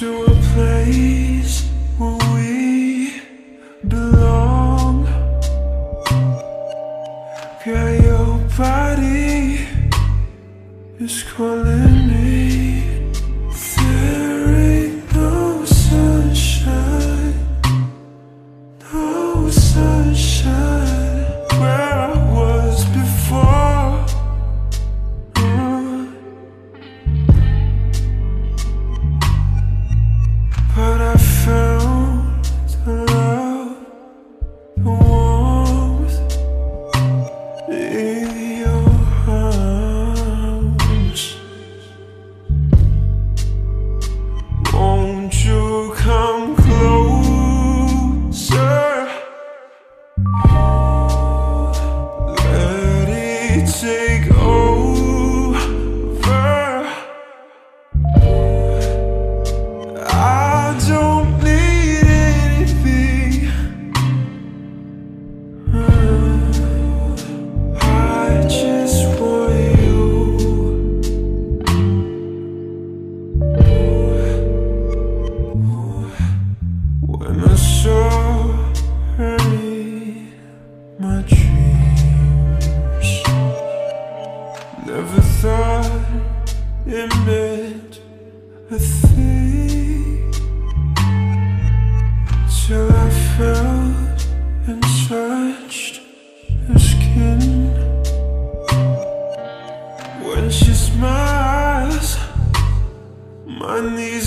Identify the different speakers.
Speaker 1: to a place where we belong. Girl, your body is calling me. There ain't no sunshine, no sunshine where I was before. But I found the love, the warmth in your arms. Won't you come closer? Let it take over. I don't need anything. I just want you. When I saw her in my dreams, never thought it meant a thing, till I felt and touched her skin. When she smiles, my knees